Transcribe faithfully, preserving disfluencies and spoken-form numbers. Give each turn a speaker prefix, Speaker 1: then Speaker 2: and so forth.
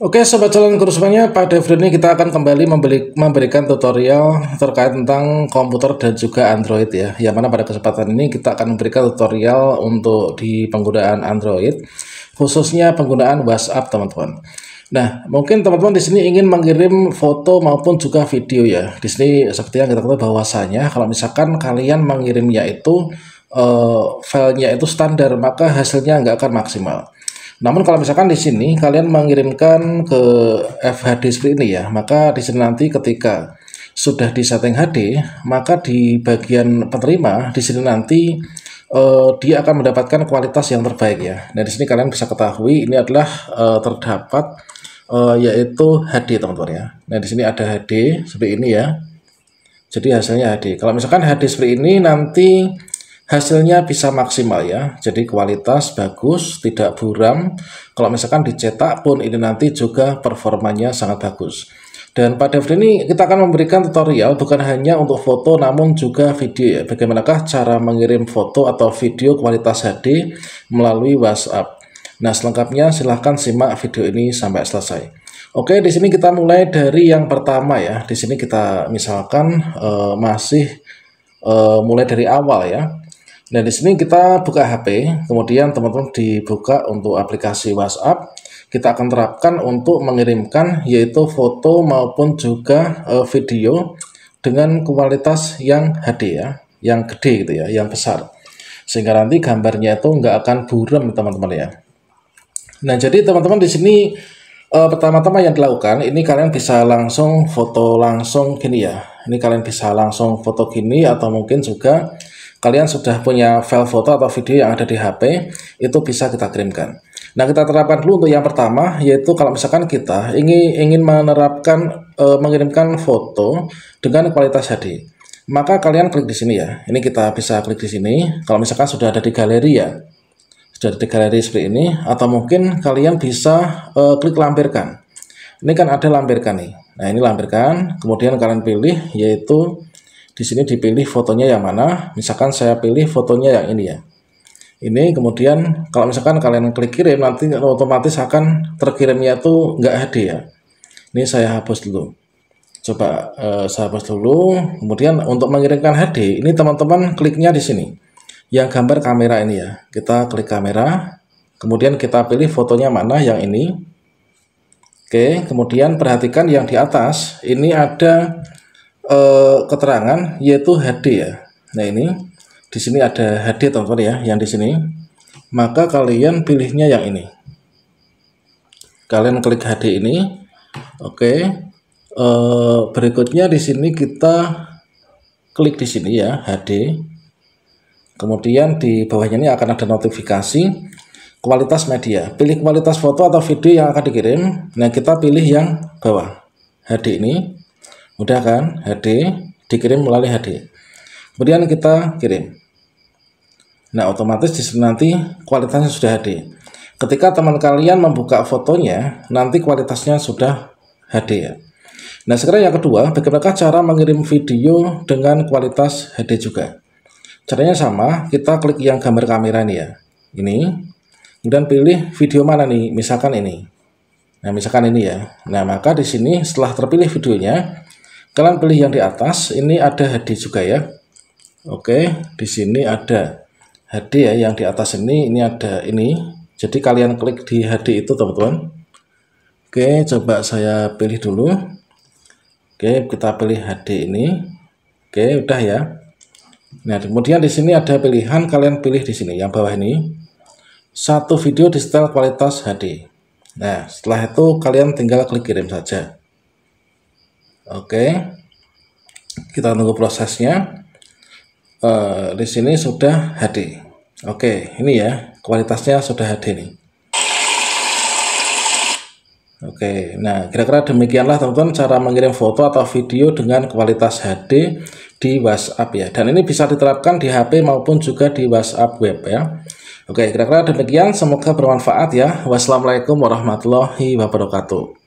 Speaker 1: Oke sobat calon guru semuanya, pada video ini kita akan kembali membeli, memberikan tutorial terkait tentang komputer dan juga Android ya. Yang mana pada kesempatan ini kita akan memberikan tutorial untuk di penggunaan Android, khususnya penggunaan WhatsApp teman-teman. Nah, mungkin teman-teman di sini ingin mengirim foto maupun juga video ya. Di sini seperti yang kita ketahui bahwasanya kalau misalkan kalian mengirimnya itu uh, filenya itu standar, maka hasilnya nggak akan maksimal. Namun kalau misalkan di sini kalian mengirimkan ke F H D seperti ini ya, maka di sini nanti ketika sudah di setting H D, maka di bagian penerima di sini nanti uh, dia akan mendapatkan kualitas yang terbaik ya. Nah di sini kalian bisa ketahui ini adalah uh, terdapat uh, yaitu H D teman-teman ya. Nah di sini ada H D seperti ini ya. Jadi hasilnya H D. Kalau misalkan H D seperti ini nanti hasilnya bisa maksimal ya, jadi kualitas bagus, tidak buram. Kalau misalkan dicetak pun ini nanti juga performanya sangat bagus. Dan pada video ini kita akan memberikan tutorial bukan hanya untuk foto namun juga video ya. Bagaimanakah cara mengirim foto atau video kualitas H D melalui WhatsApp. Nah selengkapnya silahkan simak video ini sampai selesai. Oke, di sini kita mulai dari yang pertama ya. Di sini kita misalkan uh, masih uh, mulai dari awal ya. Nah, di sini kita buka H P, kemudian teman-teman dibuka untuk aplikasi WhatsApp. Kita akan terapkan untuk mengirimkan yaitu foto maupun juga e, video dengan kualitas yang H D ya, yang gede gitu ya, yang besar. Sehingga nanti gambarnya itu nggak akan buram teman-teman ya. Nah, jadi teman-teman di sini e, pertama-tama yang dilakukan, ini kalian bisa langsung foto langsung gini ya. Ini kalian bisa langsung foto gini atau mungkin juga kalian sudah punya file foto atau video yang ada di H P, itu bisa kita kirimkan. Nah, kita terapkan dulu untuk yang pertama, yaitu kalau misalkan kita ingin ingin menerapkan e, mengirimkan foto dengan kualitas H D, maka kalian klik di sini ya. Ini kita bisa klik di sini. Kalau misalkan sudah ada di galeri ya, sudah ada di galeri seperti ini, atau mungkin kalian bisa e, klik lampirkan. Ini kan ada lampirkan nih. Nah, ini lampirkan. Kemudian kalian pilih yaitu di sini dipilih fotonya yang mana. Misalkan saya pilih fotonya yang ini ya. Ini kemudian kalau misalkan kalian klik kirim nanti otomatis akan terkirimnya tuh nggak H D ya. Ini saya hapus dulu. Coba eh, saya hapus dulu. Kemudian untuk mengirimkan H D ini teman-teman kliknya di sini. Yang gambar kamera ini ya. Kita klik kamera. Kemudian kita pilih fotonya mana yang ini. Oke, kemudian perhatikan yang di atas ini ada Uh, keterangan yaitu H D ya. Nah ini di sini ada H D teman-teman ya, yang di sini. Maka kalian pilihnya yang ini. Kalian klik H D ini. Oke. Uh, berikutnya di sini kita klik di sini ya H D. Kemudian di bawahnya ini akan ada notifikasi kualitas media. Pilih kualitas foto atau video yang akan dikirim. Nah kita pilih yang bawah H D ini. Mudah kan, H D dikirim melalui H D. Kemudian kita kirim. Nah, otomatis di sini nanti kualitasnya sudah H D. Ketika teman kalian membuka fotonya, nanti kualitasnya sudah H D ya. Nah, sekarang yang kedua, bagaimana cara mengirim video dengan kualitas H D juga? Caranya sama, kita klik yang gambar kamera ini ya. Ini. Kemudian pilih video mana nih? Misalkan ini. Nah, misalkan ini ya. Nah, maka di sini setelah terpilih videonya, kalian pilih yang di atas, ini ada H D juga ya. Oke, di sini ada H D ya, yang di atas ini, ini ada ini. Jadi kalian klik di H D itu teman-teman. Oke, coba saya pilih dulu. Oke, kita pilih H D ini. Oke, udah ya. Nah, kemudian di sini ada pilihan, kalian pilih di sini, yang bawah ini. Satu video di setel kualitas H D. Nah, setelah itu kalian tinggal klik kirim saja. Oke, kita tunggu prosesnya. Uh, di sini sudah H D. Oke, ini ya kualitasnya sudah H D nih. Oke, nah kira-kira demikianlah teman-teman cara mengirim foto atau video dengan kualitas H D di WhatsApp ya. Dan ini bisa diterapkan di H P maupun juga di WhatsApp web ya. Oke, kira-kira demikian. Semoga bermanfaat ya. Wassalamualaikum warahmatullahi wabarakatuh.